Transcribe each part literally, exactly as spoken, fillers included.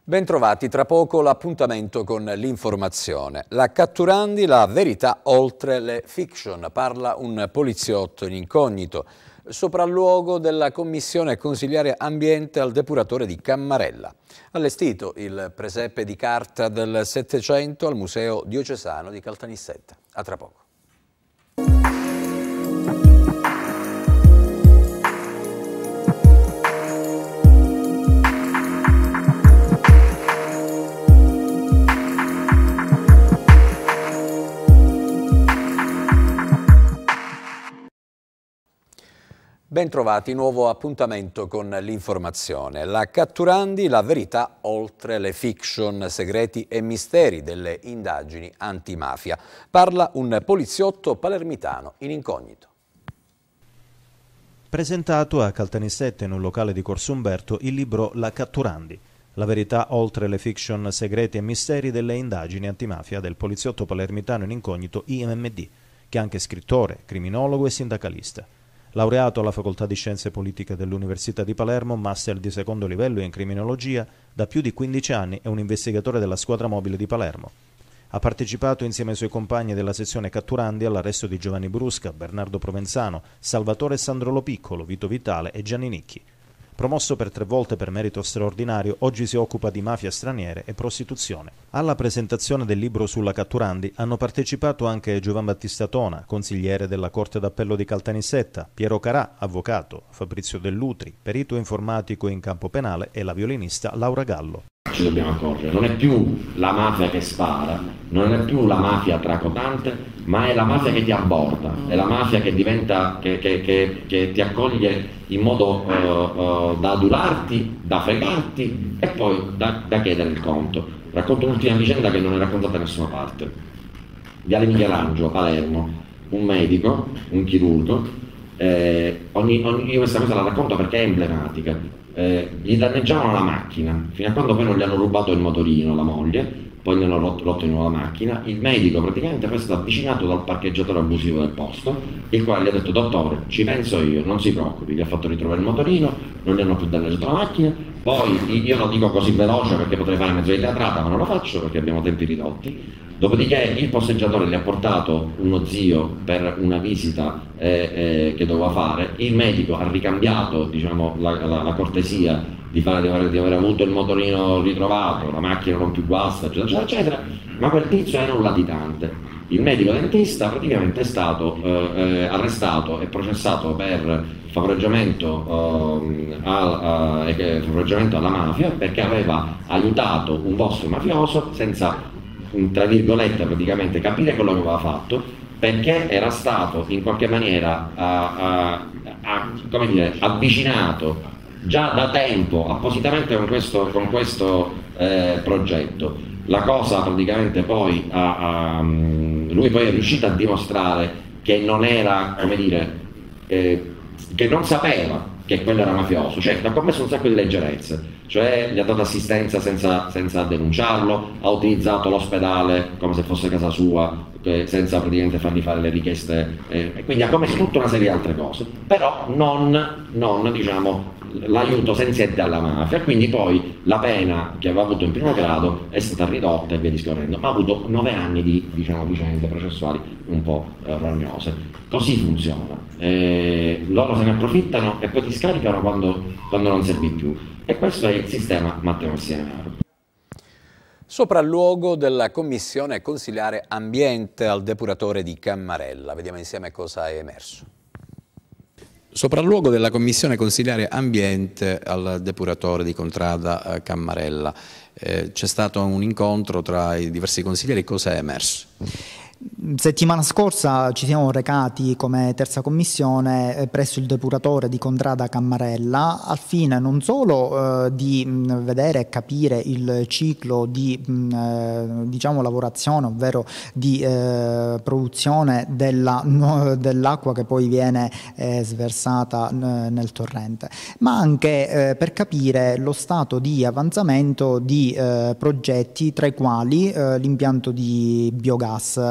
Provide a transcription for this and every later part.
Bentrovati, tra poco l'appuntamento con l'informazione. La Catturandi, la verità oltre le fiction, parla un poliziotto in incognito, sopralluogo della commissione consiliare ambiente al depuratore di Cammarella. Allestito il presepe di carta del Settecento al Museo Diocesano di Caltanissetta. A tra poco. Bentrovati, nuovo appuntamento con l'informazione. La Catturandi, la verità oltre le fiction, segreti e misteri delle indagini antimafia. Parla un poliziotto palermitano in incognito. Presentato a Caltanissetta in un locale di Corso Umberto il libro La Catturandi, la verità oltre le fiction, segreti e misteri delle indagini antimafia del poliziotto palermitano in incognito I M D, che è anche scrittore, criminologo e sindacalista. Laureato alla Facoltà di Scienze Politiche dell'Università di Palermo, master di secondo livello in criminologia, da più di quindici anni è un investigatore della squadra mobile di Palermo. Ha partecipato insieme ai suoi compagni della sezione Catturandi all'arresto di Giovanni Brusca, Bernardo Provenzano, Salvatore Sandrolo Piccolo, Vito Vitale e Gianni Nicchi. Promosso per tre volte per merito straordinario, oggi si occupa di mafia straniere e prostituzione. Alla presentazione del libro sulla Catturandi hanno partecipato anche Giovan Battista Tona, consigliere della Corte d'Appello di Caltanissetta, Piero Carà, avvocato, Fabrizio Dell'Utri, perito informatico in campo penale e la violinista Laura Gallo. Ci dobbiamo accorgere, non è più la mafia che spara, non è più la mafia tracotante, ma è la mafia che ti abborda, è la mafia che diventa, che, che, che, che ti accoglie in modo uh, uh, da adularti, da fregarti e poi da, da chiedere il conto. Racconto un'ultima vicenda che non è raccontata da nessuna parte. Viale Michelangelo, Palermo, un medico, un chirurgo, eh, ogni, ogni, io questa cosa la racconto perché è emblematica. Eh, gli danneggiavano la macchina fino a quando poi non gli hanno rubato il motorino, la moglie, poi gli hanno rotto, rotto di nuovo la macchina. Il medico praticamente poi è stato avvicinato dal parcheggiatore abusivo del posto, il quale gli ha detto: dottore, ci penso io, non si preoccupi, gli ha fatto ritrovare il motorino, non gli hanno più danneggiato la macchina. Poi io lo dico così veloce perché potrei fare mezzo di teatrata, ma non lo faccio perché abbiamo tempi ridotti. Dopodiché il posteggiatore gli ha portato uno zio per una visita eh, eh, che doveva fare, il medico ha ricambiato, diciamo, la, la, la cortesia di, fare, di, aver, di aver avuto il motorino ritrovato, la macchina non più guasta, eccetera, eccetera, ma quel tizio era un latitante. Il medico dentista praticamente è stato eh, eh, arrestato e processato per favoreggiamento, eh, a, eh, favoreggiamento alla mafia perché aveva aiutato un boss mafioso senza, tra virgolette, praticamente capire quello che aveva fatto, perché era stato in qualche maniera a, a, a, come dire, avvicinaato già da tempo appositamente con questo, con questo eh, progetto. La cosa praticamente poi a, a, lui poi è riuscito a dimostrare che non era, come dire, eh, che non sapeva che quello era mafioso, cioè ha commesso un sacco di leggerezze, cioè gli ha dato assistenza senza, senza denunciarlo, ha utilizzato l'ospedale come se fosse casa sua, eh, senza praticamente fargli fare le richieste, eh, e quindi ha commesso tutta una serie di altre cose, però non, non diciamo, l'aiuto senziente alla mafia, quindi poi la pena che aveva avuto in primo grado è stata ridotta e via discorrendo, ma ha avuto nove anni di, diciamo, vicende processuali un po' eh, rognose. Così funziona, eh, loro se ne approfittano e poi ti scaricano quando, quando non servi più, e questo è il sistema Matteo Messianaro. Sopralluogo della commissione consiliare ambiente al depuratore di Cammarella. Vediamo insieme cosa è emerso. Sopralluogo della commissione consiliare ambiente al depuratore di Contrada Cammarella. Eh, c'è stato un incontro tra i diversi consiglieri, cosa è emerso? Settimana scorsa ci siamo recati come terza commissione presso il depuratore di Contrada Cammarella al fine non solo eh, di mh, vedere e capire il ciclo di mh, diciamo lavorazione, ovvero di eh, produzione della, no, dell'acqua che poi viene eh, sversata n- nel torrente, ma anche eh, per capire lo stato di avanzamento di eh, progetti, tra i quali eh, l'impianto di biogas che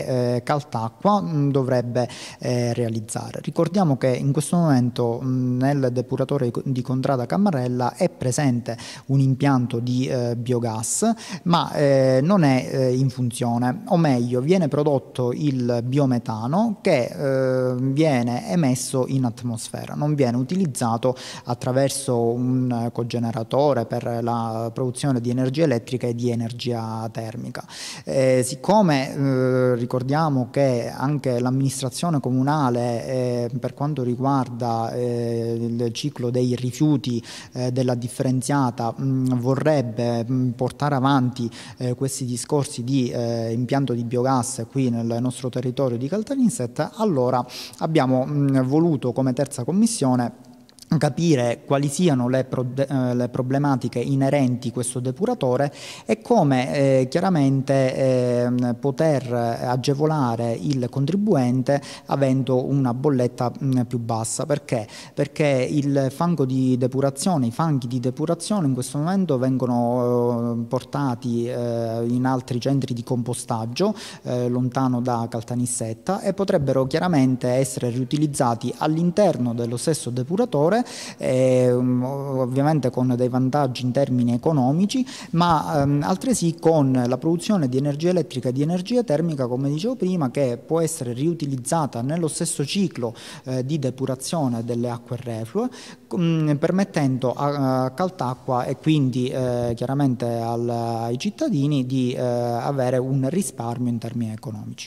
che eh, Caltacqua mh, dovrebbe eh, realizzare. Ricordiamo che in questo momento mh, nel depuratore di Contrada Cammarella è presente un impianto di eh, biogas, ma eh, non è eh, in funzione, o meglio viene prodotto il biometano che eh, viene emesso in atmosfera, non viene utilizzato attraverso un cogeneratore per la produzione di energia elettrica e di energia termica. Eh, siccome eh, ricordiamo che anche l'amministrazione comunale eh, per quanto riguarda eh, il ciclo dei rifiuti eh, della differenziata mh, vorrebbe mh, portare avanti eh, questi discorsi di eh, impianto di biogas qui nel nostro territorio di Caltanissetta, allora abbiamo mh, voluto come terza commissione capire quali siano le, pro, eh, le problematiche inerenti a questo depuratore e come eh, chiaramente eh, poter agevolare il contribuente avendo una bolletta mh, più bassa. Perché? Perché il fango di depurazione, i fanghi di depurazione in questo momento vengono eh, portati eh, in altri centri di compostaggio eh, lontano da Caltanissetta e potrebbero chiaramente essere riutilizzati all'interno dello stesso depuratore, Eh, ovviamente con dei vantaggi in termini economici, ma ehm, altresì con la produzione di energia elettrica e di energia termica, come dicevo prima, che può essere riutilizzata nello stesso ciclo eh, di depurazione delle acque reflue, mh, permettendo a, a Caltacqua e quindi eh, chiaramente al, ai cittadini di eh, avere un risparmio in termini economici.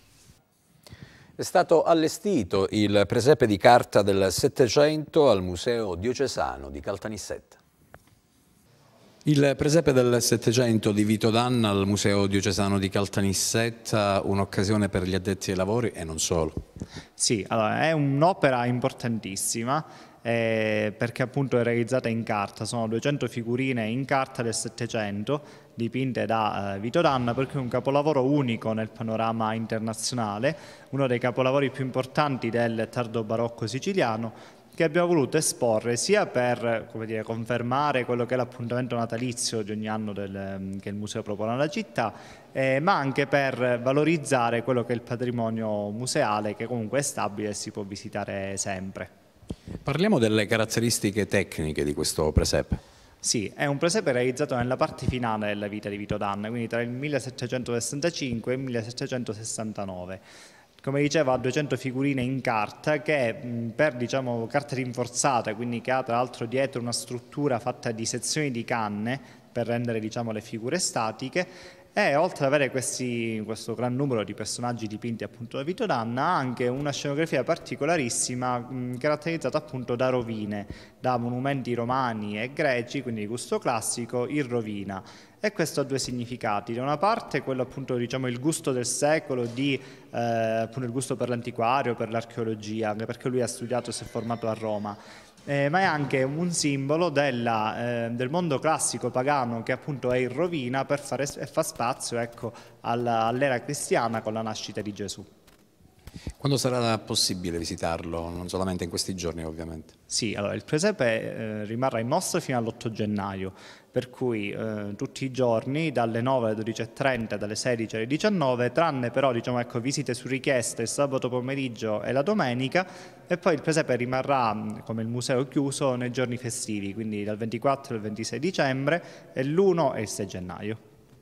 È stato allestito il presepe di carta del Settecento al Museo Diocesano di Caltanissetta. Il presepe del Settecento di Vito D'Anna al Museo Diocesano di Caltanissetta, un'occasione per gli addetti ai lavori e non solo. Sì, allora, è un'opera importantissima eh, perché appunto è realizzata in carta, sono duecento figurine in carta del Settecento dipinte da eh, Vito D'Anna, perché è un capolavoro unico nel panorama internazionale, uno dei capolavori più importanti del tardo barocco siciliano, che abbiamo voluto esporre sia per, come dire, confermare quello che è l'appuntamento natalizio di ogni anno del, che il museo propone alla città, eh, ma anche per valorizzare quello che è il patrimonio museale, che comunque è stabile e si può visitare sempre. Parliamo delle caratteristiche tecniche di questo presepe. Sì, è un presepe realizzato nella parte finale della vita di Vito D'Anna, quindi tra il millesettecentosessantacinque e il millesettecentosessantanove. Come dicevo, ha duecento figurine in carta che per, diciamo, carta rinforzata, quindi che ha tra l'altro dietro una struttura fatta di sezioni di canne per rendere, diciamo, le figure statiche. E oltre ad avere questi, questo gran numero di personaggi dipinti appunto da Vito D'Anna, ha anche una scenografia particolarissima mh, caratterizzata appunto da rovine, da monumenti romani e greci, quindi di gusto classico, in rovina. E questo ha due significati: da una parte quello appunto, diciamo, il gusto del secolo, di, eh, appunto il gusto per l'antiquario, per l'archeologia, anche perché lui ha studiato e si è formato a Roma. Eh, ma è anche un simbolo della, eh, del mondo classico pagano che appunto è in rovina per fare e fa spazio, ecco, all'era cristiana con la nascita di Gesù. Quando sarà possibile visitarlo? Non solamente in questi giorni, ovviamente. Sì, allora il presepe eh, rimarrà in mostra fino all'otto gennaio, per cui eh, tutti i giorni dalle nove alle dodici e trenta, dalle sedici alle diciannove, tranne però, diciamo, ecco, visite su richiesta il sabato pomeriggio e la domenica, e poi il presepe rimarrà come il museo chiuso nei giorni festivi, quindi dal ventiquattro al ventisei dicembre e l'primo e il sei gennaio.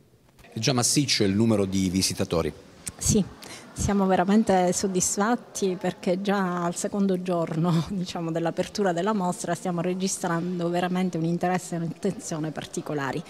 È già massiccio il numero di visitatori? Sì. Siamo veramente soddisfatti perché già al secondo giorno, diciamo, dell'apertura della mostra stiamo registrando veramente un interesse e un'attenzione particolari.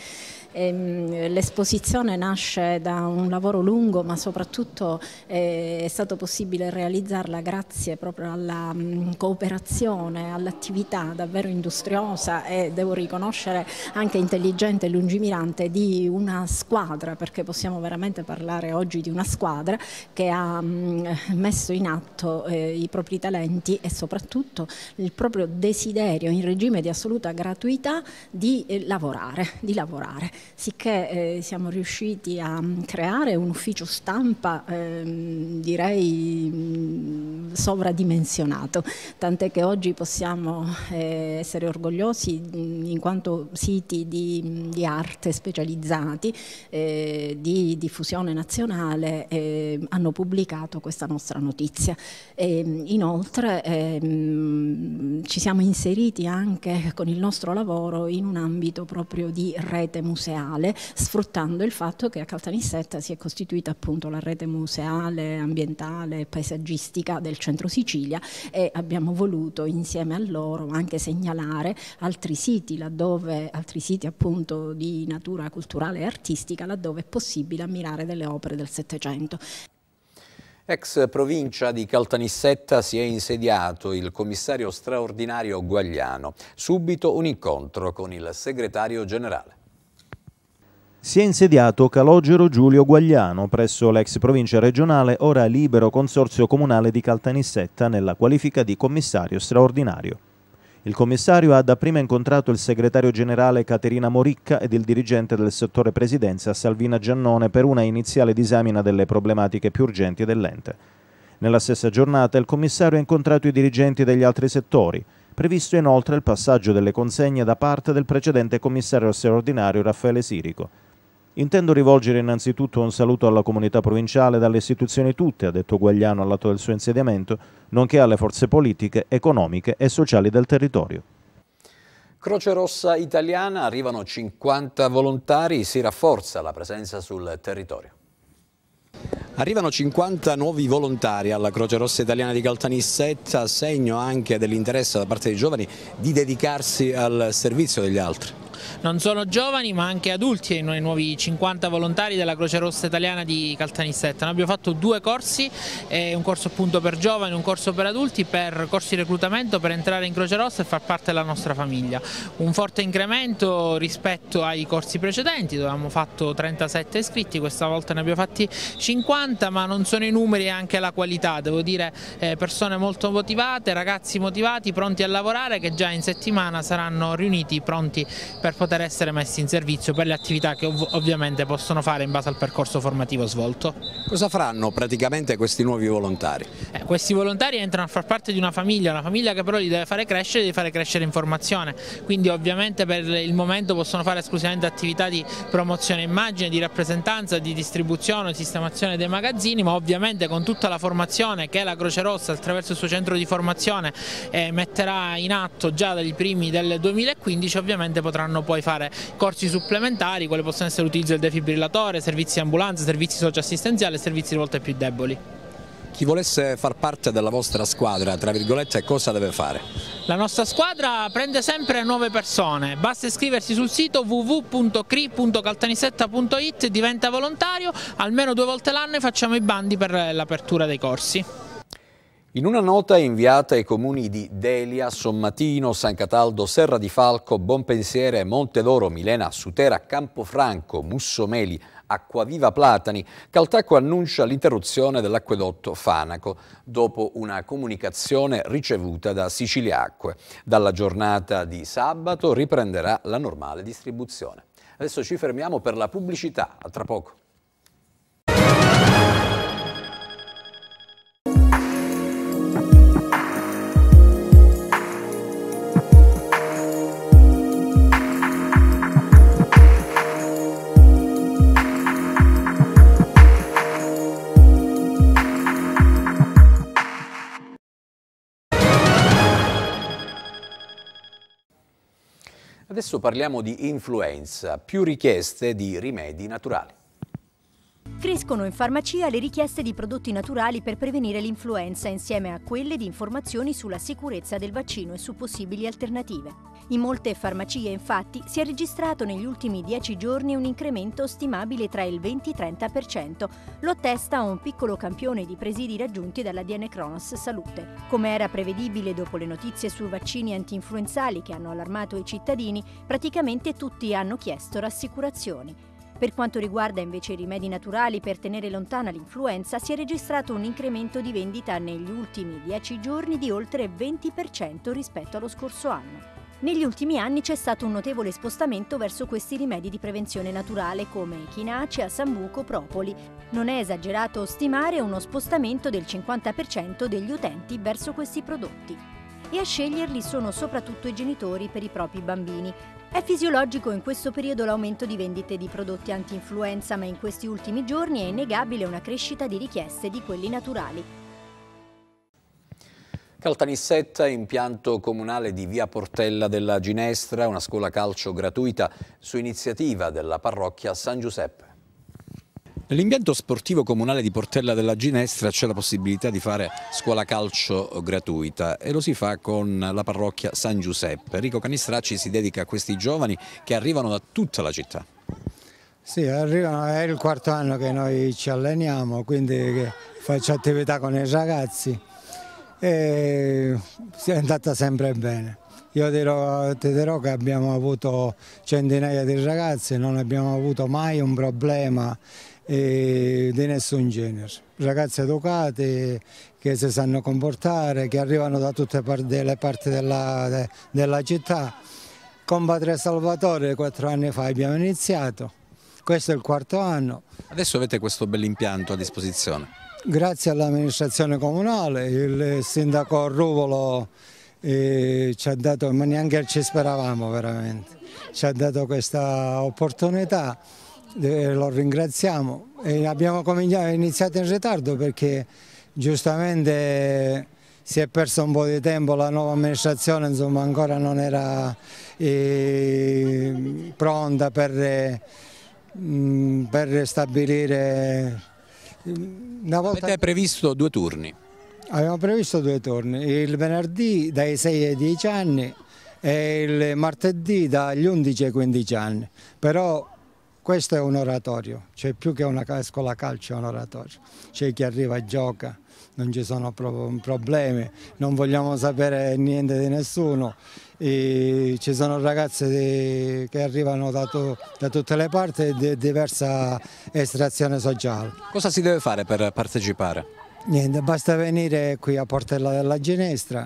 L'esposizione nasce da un lavoro lungo, ma soprattutto è stato possibile realizzarla grazie proprio alla cooperazione, all'attività davvero industriosa e, devo riconoscere, anche intelligente e lungimirante di una squadra, perché possiamo veramente parlare oggi di una squadra che ha messo in atto eh, i propri talenti e soprattutto il proprio desiderio in regime di assoluta gratuità di eh, lavorare, di lavorare. Sicché eh, siamo riusciti a creare un ufficio stampa eh, direi mh, sovradimensionato, tant'è che oggi possiamo eh, essere orgogliosi mh, in quanto siti di, di arte specializzati, eh, di diffusione nazionale, eh, hanno pubblicato questa nostra notizia. E, inoltre ehm, ci siamo inseriti anche con il nostro lavoro in un ambito proprio di rete museale, sfruttando il fatto che a Caltanissetta si è costituita appunto la rete museale, ambientale e paesaggistica del centro Sicilia, e abbiamo voluto insieme a loro anche segnalare altri siti laddove, altri siti appunto di natura culturale e artistica laddove è possibile ammirare delle opere del Settecento. Ex provincia di Caltanissetta si è insediato il commissario straordinario Guagliano. Subito un incontro con il segretario generale. Si è insediato Calogero Giulio Guagliano presso l'ex provincia regionale, ora libero consorzio comunale di Caltanissetta, nella qualifica di commissario straordinario. Il commissario ha dapprima incontrato il segretario generale Caterina Moricca ed il dirigente del settore presidenza Salvina Giannone per una iniziale disamina delle problematiche più urgenti dell'ente. Nella stessa giornata il commissario ha incontrato i dirigenti degli altri settori, previsto inoltre il passaggio delle consegne da parte del precedente commissario straordinario Raffaele Sirico. Intendo rivolgere innanzitutto un saluto alla comunità provinciale e alle istituzioni tutte, ha detto Guagliano all'atto del suo insediamento, nonché alle forze politiche, economiche e sociali del territorio. Croce Rossa Italiana, arrivano cinquanta volontari, si rafforza la presenza sul territorio. Arrivano cinquanta nuovi volontari alla Croce Rossa Italiana di Caltanissetta, segno anche dell'interesse da parte dei giovani di dedicarsi al servizio degli altri. Non solo giovani ma anche adulti, i nuovi cinquanta volontari della Croce Rossa Italiana di Caltanissetta. Noi abbiamo fatto due corsi, eh, un corso appunto per giovani, un corso per adulti, per corsi di reclutamento per entrare in Croce Rossa e far parte della nostra famiglia. Un forte incremento rispetto ai corsi precedenti, dove abbiamo fatto trentasette iscritti, questa volta ne abbiamo fatti cinquanta, ma non sono i numeri, anche la qualità, devo dire, eh, persone molto motivate, ragazzi motivati, pronti a lavorare, che già in settimana saranno riuniti, pronti per poter essere messi in servizio per le attività che ov ovviamente possono fare in base al percorso formativo svolto. Cosa faranno praticamente questi nuovi volontari? Eh, questi volontari entrano a far parte di una famiglia, una famiglia che però li deve fare crescere, deve fare crescere in formazione, quindi ovviamente per il momento possono fare esclusivamente attività di promozione immagine, di rappresentanza, di distribuzione, sistemazione dei magazzini, ma ovviamente con tutta la formazione che la Croce Rossa attraverso il suo centro di formazione eh, metterà in atto già dai primi del duemilaquindici, ovviamente potranno poi fare corsi supplementari, quali possono essere l'utilizzo del defibrillatore, servizi di ambulanza, servizi socioassistenziali e servizi rivolti ai più deboli. Chi volesse far parte della vostra squadra, tra virgolette, cosa deve fare? La nostra squadra prende sempre nuove persone, basta iscriversi sul sito w w w punto cri punto caltanissetta punto it, diventa volontario, almeno due volte l'anno facciamo i bandi per l'apertura dei corsi. In una nota inviata ai comuni di Delia, Sommatino, San Cataldo, Serra di Falco, Bonpensiere, Montedoro, Milena, Sutera, Campofranco, Mussomeli, Acquaviva Platani, Caltacco annuncia l'interruzione dell'acquedotto Fanaco dopo una comunicazione ricevuta da Siciliacque. Dalla giornata di sabato riprenderà la normale distribuzione. Adesso ci fermiamo per la pubblicità, a tra poco. Adesso parliamo di influenza, più richieste di rimedi naturali. Crescono in farmacia le richieste di prodotti naturali per prevenire l'influenza, insieme a quelle di informazioni sulla sicurezza del vaccino e su possibili alternative. In molte farmacie, infatti, si è registrato negli ultimi dieci giorni un incremento stimabile tra il venti e il trenta per cento. Lo attesta un piccolo campione di presidi raggiunti dalla D N Cronos Salute. Come era prevedibile dopo le notizie su vaccini anti-influenzali che hanno allarmato i cittadini, praticamente tutti hanno chiesto rassicurazioni. Per quanto riguarda invece i rimedi naturali per tenere lontana l'influenza, si è registrato un incremento di vendita negli ultimi dieci giorni di oltre il venti per cento rispetto allo scorso anno. Negli ultimi anni c'è stato un notevole spostamento verso questi rimedi di prevenzione naturale come echinacea, sambuco, propoli. Non è esagerato stimare uno spostamento del cinquanta per cento degli utenti verso questi prodotti. e a sceglierli sono soprattutto i genitori per i propri bambini. È fisiologico in questo periodo l'aumento di vendite di prodotti anti-influenza, ma in questi ultimi giorni è innegabile una crescita di richieste di quelli naturali. Caltanissetta, impianto comunale di via Portella della Ginestra, una scuola calcio gratuita su iniziativa della parrocchia San Giuseppe. Nell'impianto sportivo comunale di Portella della Ginestra c'è la possibilità di fare scuola calcio gratuita e lo si fa con la parrocchia San Giuseppe. Enrico Canistracci si dedica a questi giovani che arrivano da tutta la città. Sì, arrivano, è il quarto anno che noi ci alleniamo, quindi faccio attività con i ragazzi e è andata sempre bene. Io dirò, ti dirò che abbiamo avuto centinaia di ragazzi, non abbiamo avuto mai un problema e di nessun genere, ragazzi educati che si sanno comportare, che arrivano da tutte le parti della, de, della città. Con Padre Salvatore quattro anni fa abbiamo iniziato, questo è il quarto anno. Adesso avete questo bell'impianto a disposizione. Grazie all'amministrazione comunale, il sindaco Ruvolo eh, ci ha dato, ma neanche ci speravamo veramente, ci ha dato questa opportunità. Lo ringraziamo e abbiamo iniziato in ritardo perché giustamente si è perso un po' di tempo, la nuova amministrazione insomma, ancora non era eh, pronta per, mh, per stabilire. Una volta... Avete previsto due turni? Abbiamo previsto due turni, il venerdì dai sei ai dieci anni e il martedì dagli undici ai quindici anni, però questo è un oratorio, cioè più che una scuola calcio è un oratorio, c'è chi arriva e gioca, non ci sono problemi, non vogliamo sapere niente di nessuno, e ci sono ragazzi di, che arrivano da, to, da tutte le parti di diversa estrazione sociale. Cosa si deve fare per partecipare? Niente, basta venire qui a Portella della Ginestra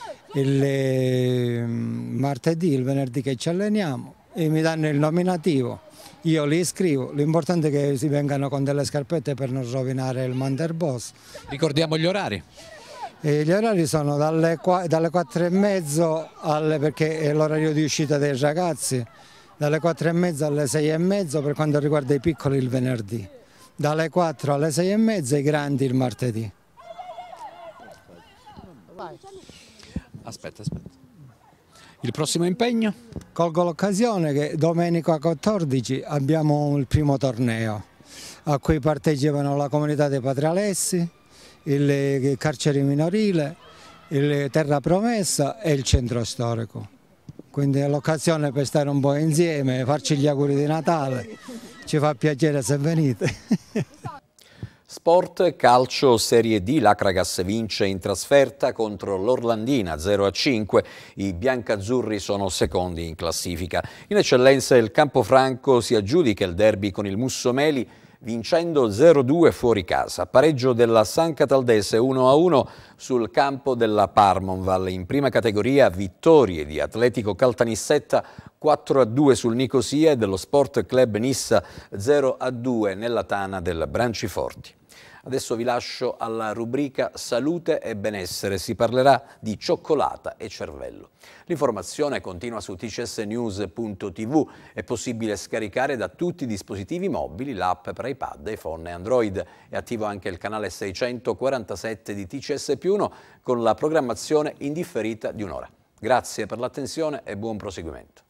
il martedì, il venerdì che ci alleniamo e mi danno il nominativo. Io li iscrivo, l'importante è che si vengano con delle scarpette per non rovinare il Manderboss. Ricordiamo gli orari? E gli orari sono dalle, dalle quattro e mezzo, alle, perché è l'orario di uscita dei ragazzi, dalle quattro e mezzo alle sei e mezzo per quanto riguarda i piccoli il venerdì, dalle quattro alle sei e mezzo e i grandi il martedì. Aspetta, aspetta. Il prossimo impegno? Colgo l'occasione che domenica quattordici abbiamo il primo torneo a cui partecipano la comunità dei Padre Alessi, il carcere minorile, il Terra Promessa e il centro storico. Quindi è l'occasione per stare un po' insieme, farci gli auguri di Natale, ci fa piacere se venite. Sport, calcio, Serie D, l'Acragas vince in trasferta contro l'Orlandina zero a cinque, i biancazzurri sono secondi in classifica. In eccellenza il Campofranco si aggiudica il derby con il Mussomeli vincendo zero a due fuori casa. Pareggio della San Cataldese uno a uno sul campo della Parmonval. In prima categoria vittorie di Atletico Caltanissetta quattro a due sul Nicosia e dello Sport Club Nissa zero a due nella tana del Branciforti. Adesso vi lascio alla rubrica Salute e Benessere, si parlerà di cioccolata e cervello. L'informazione continua su t c s news punto t v, è possibile scaricare da tutti i dispositivi mobili l'app per iPad, iPhone e Android. È attivo anche il canale seicentoquarantasette di T C S più uno con la programmazione indifferita di un'ora. Grazie per l'attenzione e buon proseguimento.